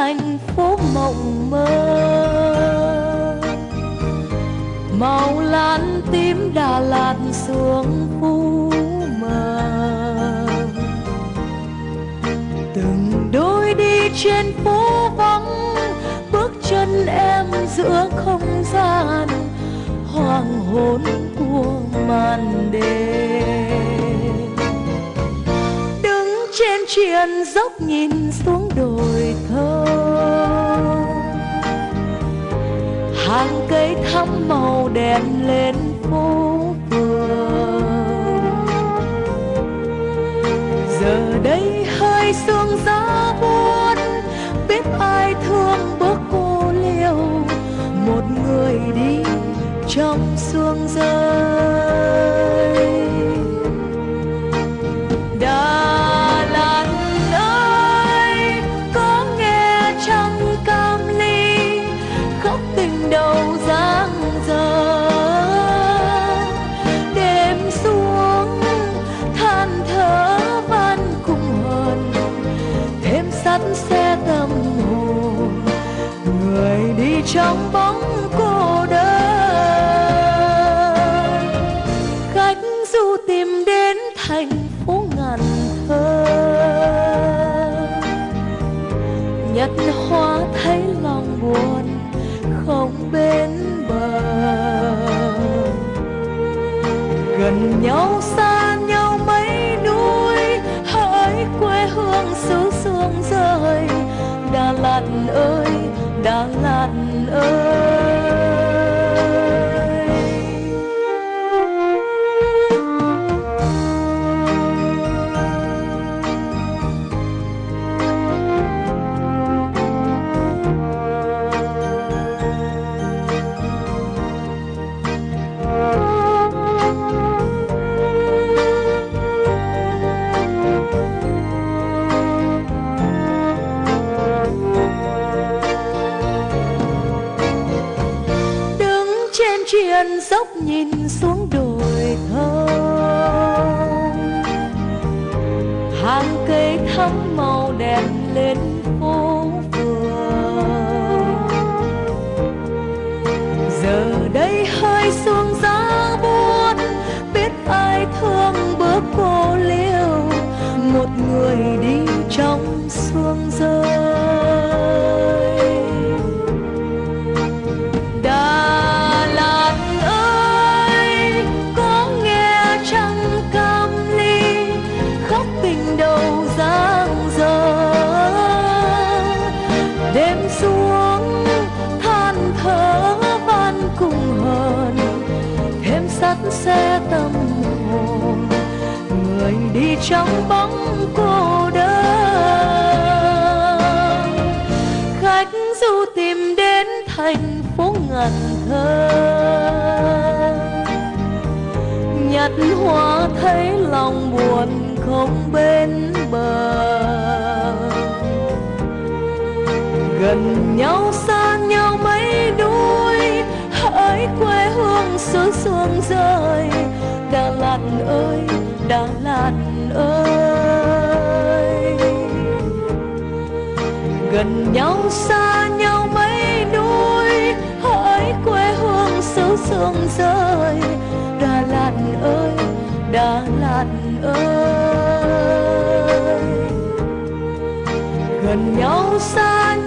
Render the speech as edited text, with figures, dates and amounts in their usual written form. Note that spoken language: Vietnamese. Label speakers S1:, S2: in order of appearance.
S1: thành phố mộng mơ. Màu lan tím Đà Lạt xuống phú mờ, từng đôi đi trên phố vắng, bước chân em giữa không gian hoàng hôn của màn đêm. Đứng trên triền dốc nhìn xuống đồi thơ, hàng cây thắm màu đèn lên phố phường. Giờ đây hơi sương giá buốt, biết ai thương bước cô liêu, một người đi trong sương rơi. Đà Lạt ơi, có nghe trăng cam ly khóc tình đầu giang dở. Đêm xuống than thở van cùng hờn, thêm sắt xe tâm hồn, người đi trong bóng cô đơn. Khách du tìm đến thành phố ngàn thơ, nhặt hoa thấy lòng buồn không bên bờ. Gần nhau xa nhau mấy núi, hỡi quê hương xứ sương rơi. Đà Lạt ơi, Đà Lạt ơi. Triền dốc nhìn xuống đồi thơ, hàng cây thắm màu đèn lên phố phường. Giờ đây hơi sương giá buốt, biết ai thương bước cô liêu, một người đi trong sương rơi. Đêm xuống than thở van cùng hờn, thêm sắt xe tâm hồn, người đi trong bóng cô đơn. Khách du tìm đến thành phố ngàn thơ, nhặt hoa thấy lòng buồn không bên bờ. Gần nhau xa nhau mấy núi, hỡi quê hương xứ sương rơi. Đà Lạt ơi, Đà Lạt ơi. Gần nhau xa nhau mấy núi, hỡi quê hương xứ sương rơi. Đà Lạt ơi, Đà Lạt ơi. Gần nhau xa nhau